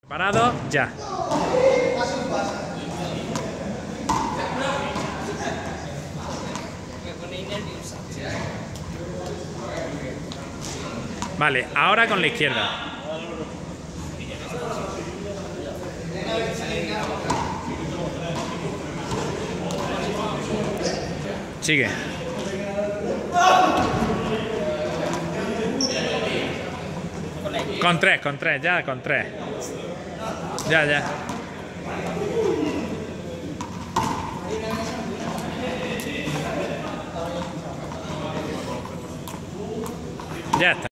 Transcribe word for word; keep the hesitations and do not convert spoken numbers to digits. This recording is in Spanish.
Parado, ya. Vale, ahora con la izquierda. Sigue. Con tres, con tres, ya, con tres. Ya, ya. Ya está.